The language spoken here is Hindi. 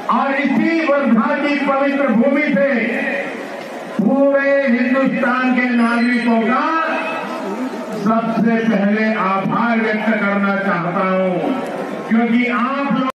और इसी वर्धा की पवित्र भूमि से पूरे हिंदुस्तान के नागरिकों का सबसे पहले आभार व्यक्त करना चाहता हूं, क्योंकि आप लोग